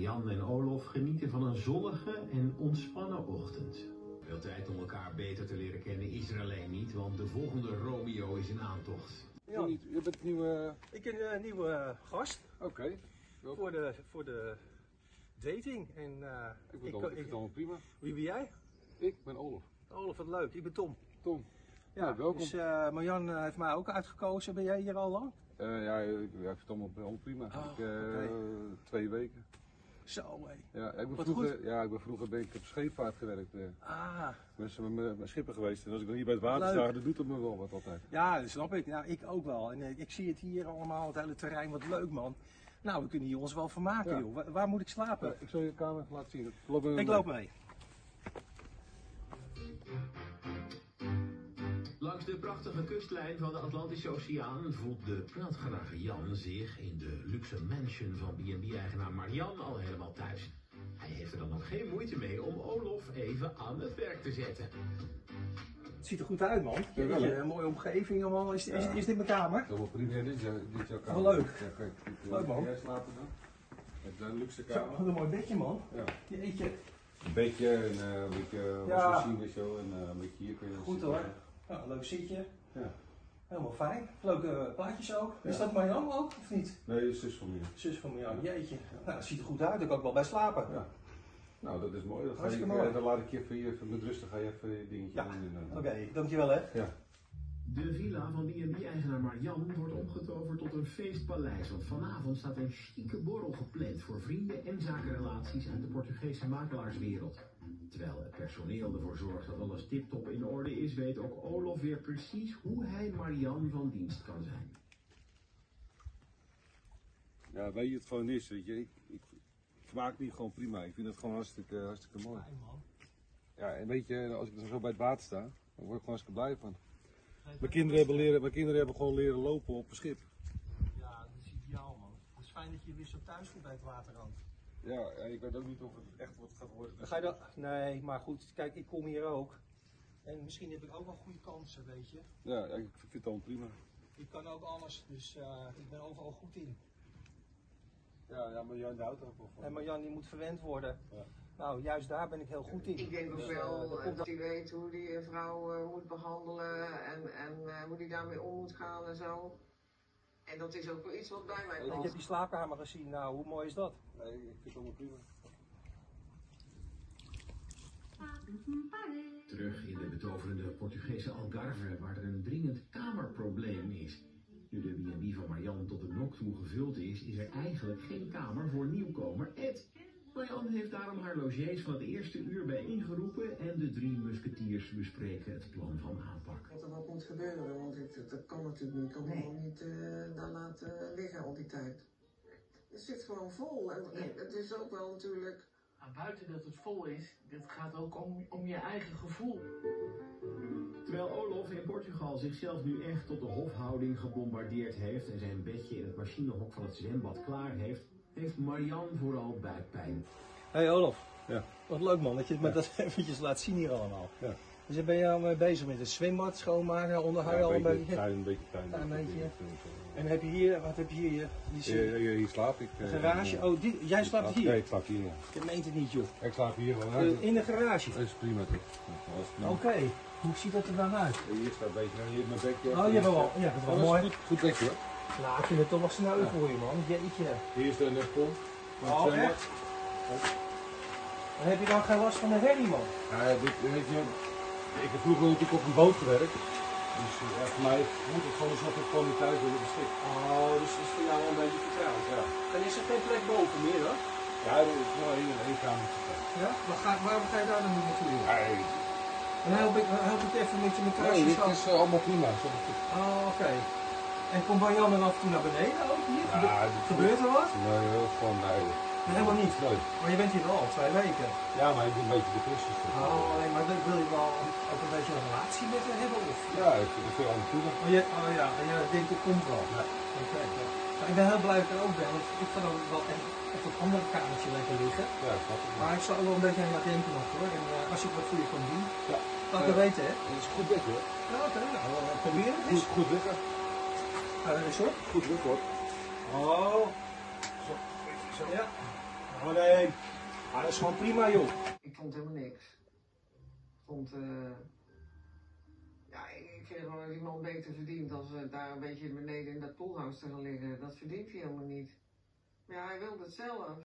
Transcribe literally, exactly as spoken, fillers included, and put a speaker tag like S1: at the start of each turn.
S1: Marjan en Olof genieten van een zonnige en ontspannen ochtend. Veel tijd om elkaar beter te leren kennen is er alleen niet, want de volgende Romeo is in aantocht.
S2: Ja. Je bent nieuwe...
S3: Ik ben een nieuwe gast.
S2: Oké. Okay.
S3: Voor de, voor de dating. En, uh,
S2: ik vind het allemaal prima.
S3: Wie ben jij?
S2: Ik ben Olof.
S3: Olof, wat leuk. Ik ben Tom.
S2: Tom.
S3: Ja, ja welkom. Dus uh, Marjan heeft mij ook uitgekozen. Ben jij hier al lang?
S2: Uh, ja, ik, ik vind het allemaal, allemaal prima.
S3: Oh,
S2: ik, uh, okay. Twee weken.
S3: Zo, hé.
S2: Ja, ik ben
S3: wat
S2: vroeger,
S3: goed.
S2: ja, ik ben vroeger ben ik op scheepvaart gewerkt. Uh.
S3: Ah.
S2: Ik ben met mijn schipper geweest. En als ik dan hier bij het water sta, dan doet het me wel wat altijd.
S3: Ja, dat snap ik. Ja, ik ook wel. En uh, ik zie het hier allemaal, het hele terrein, wat leuk, man. Nou, we kunnen hier ons wel vermaken, ja. joh. Waar, waar moet ik slapen?
S2: Ja, ik zal je kamer laten zien. Loop ik
S3: mee. loop mee.
S1: Langs de prachtige kustlijn van de Atlantische Oceaan voelt de praatgrage Jan zich in de luxe mansion van B en B-eigenaar Marjan al helemaal thuis. Hij heeft er dan ook geen moeite mee om Olof even aan het werk te zetten.
S3: Het ziet er goed uit, man. Ja, wel, een mooie omgeving allemaal. Is, is,
S2: ja.
S3: is dit mijn kamer?
S2: Dat wordt prima. Dit is jouw kamer.
S3: Wel leuk.
S2: Ja, kijk,
S3: leuk, man.
S2: Jij slapen dan? Het is een luxe kamer.
S3: Zo, wat een mooi bedje, man.
S2: Ja.
S3: Jeetje.
S2: Een beetje, en uh, een beetje
S3: ja.
S2: wasmachine en zo. En uh, een beetje hier kun je
S3: goed hoor. Ja, leuk zitje.
S2: Ja.
S3: Helemaal fijn. Leuke plaatjes ook. Ja. Is dat Marjan ook, of niet?
S2: Nee, de zus van mij.
S3: Zus van Marjan, jeetje. Nou, dat ziet er goed uit. Daar kan ik wel bij slapen.
S2: Ja. Nou, dat is mooi. Dan, ga
S3: ik,
S2: mooi. Dan laat ik je even hier even met rustig ga je even je dingetje
S3: ja.
S2: doen.
S3: Oké, okay, dankjewel hè.
S2: Ja.
S1: De villa van B en B-eigenaar Marjan wordt omgetoverd tot een feestpaleis, want vanavond staat een chique borrel gepland voor vrienden en zakenrelaties uit de Portugese makelaarswereld. Terwijl het personeel ervoor zorgt dat alles tiptop in orde is, weet ook Olof weer precies hoe hij Marjan van dienst kan zijn.
S2: Ja, weet je het gewoon is, weet je, ik, ik, ik vermaak me gewoon prima. Ik vind het gewoon hartstikke, hartstikke mooi.
S3: Fijn, man.
S2: Ja, en weet je, als ik er zo bij het water sta, dan word ik gewoon hartstikke blij van. Mijn kinderen, hebben leren, mijn kinderen hebben gewoon leren lopen op een schip.
S3: Ja, dat is ideaal, man. Het is fijn dat je weer zo thuis voelt bij het waterrand.
S2: Ja, en ik weet ook niet of het echt wat gaat worden.
S3: Ga je dat? Nee, maar goed, kijk, ik kom hier ook. En misschien heb ik ook wel goede kansen, weet je.
S2: Ja, ik vind het allemaal prima.
S3: Ik kan ook alles, dus uh, ik ben overal goed in.
S2: Ja, ja, maar Jan houdt er ook wel van.
S3: En Marjan die moet verwend worden.
S2: Ja.
S3: Nou, juist daar ben ik heel goed in.
S4: Ik denk ook wel dus, uh, dat hij weet hoe hij een vrouw uh, moet behandelen en, en uh, hoe hij daarmee om moet gaan en zo. En dat is ook wel iets wat bij mij past.
S3: Ik heb die slaapkamer gezien, nou, hoe mooi is dat?
S2: Nee, ik vind het allemaal prima.
S1: Terug in de betoverende Portugese Algarve, waar er een dringend kamerprobleem is. Nu de B en B van Marjan tot de nok toe gevuld is, is er eigenlijk geen kamer voor nieuwkomer Ed. Marjan heeft daarom haar logés van het eerste uur bijeengeroepen en de drie musketiers bespreken het plan van aanpak.
S4: Dat er wat moet gebeuren, want het, dat kan natuurlijk niet. Ik kan nee. hem niet uh, daar laten liggen al die tijd. Het zit gewoon vol en ja. Het is ook wel natuurlijk...
S5: Nou, buiten dat het vol is, dit gaat ook om, om je eigen gevoel.
S1: Terwijl Olof in Portugal zichzelf nu echt tot de hofhouding gebombardeerd heeft en zijn bedje in het machinehok van het zwembad klaar heeft, heeft Marjan vooral buikpijn.
S3: Hey Olof,
S2: ja.
S3: Wat leuk man dat je het me ja. dat eventjes laat zien hier allemaal.
S2: Ja.
S3: Dus ben je al mee bezig met het zwembad schoonmaken, onderhoud je
S2: ja,
S3: al een beetje?
S2: Tuin, een beetje tuin.
S3: Een beetje. En heb je hier, wat heb je hier?
S2: Hier, hier, hier slaap ik.
S3: Een garage? Uh, oh, die, jij slaapt
S2: slaap,
S3: hier?
S2: Nee, ik slaap hier. Ja.
S3: Je meent het niet joh.
S2: Ik slaap hier gewoon.
S3: Uh, in de garage?
S2: Dat is prima toch.
S3: Oké, okay. Hoe ziet dat er dan uit?
S2: Hier staat een beetje, hier mijn bekje.
S3: Oh, je hebt wel, ja, dat is wel
S2: oh,
S3: mooi.
S2: Goed, goed bekje hoor.
S3: Nou, ik vind het toch wel snel ja. voor je man, jeetje.
S2: Hier is de nepomp.
S3: Oh, echt? Dan heb je dan geen last van de herrie man?
S2: Ja, dit, weet je, ik heb vroeger natuurlijk op een boot gewerkt. Dus ja, voor mij moet het gewoon alsof ik gewoon niet thuis ben op een schip.
S3: Oh, dus dat is voor jou wel een beetje vertrouwd.
S2: Ja.
S3: En is er geen plek boven meer hoor?
S2: Ja, er is wel één, één kamer.
S3: Ja? Maar ga, waarom ga je daar dan niet naartoe?
S2: Ja,
S3: dan help ik, help ik even met je met
S2: Nee, dit is uh, allemaal prima.
S3: Oh, oké. Okay. En komt Marjan dan af en toe naar beneden ook hier?
S2: Ja,
S3: gebeurt er wat?
S2: Nee, gewoon nee.
S3: Helemaal niet?
S2: Nee.
S3: Maar je bent hier wel al twee weken.
S2: Ja, maar ik doe een beetje de cursus.
S3: Oh, nee, maar wil je wel ook een beetje een relatie met haar hebben? Of?
S2: Ja, ik vind het veel aan het doen.
S3: Oh, je, oh ja, en je denkt het komt wel?
S2: Ja.
S3: Oké, okay, ja. Maar ik ben heel blij dat ik er ook ben, want ik ga dan wel echt op het andere kamertje lekker liggen.
S2: Ja, dat snap ik.
S3: Maar ik zal ook wel een beetje aan je denken nog hoor. En uh, als ik wat voor je kan doen,
S2: ja.
S3: laat het uh, weten hè.
S2: Dat is goed weg hoor.
S3: Ja, oké, okay, nou, uh, probeer het eens.
S2: Goed, goed liggen.
S3: Nou, dat is hoor.
S2: Goed weg hoor.
S3: Oh. Zo, zo. Ja. Oh nee, ah, dat is gewoon prima joh.
S4: Ik vond helemaal niks. Ik vond, uh, ja, ik vind gewoon dat die man beter verdient als uh, daar een beetje beneden in dat poolhouse te gaan liggen. Dat verdient hij helemaal niet. Maar ja, hij wilde het zelf.